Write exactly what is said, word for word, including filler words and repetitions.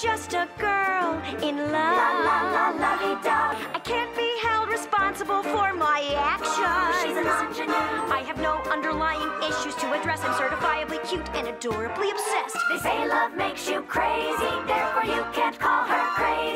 just a girl in love. La la la lovey-dove. I can't be held responsible for my actions. She's an ingenue. I have no underlying issues to address. I'm certifiably cute and adorably obsessed. They say love makes you crazy, therefore you can't call her crazy.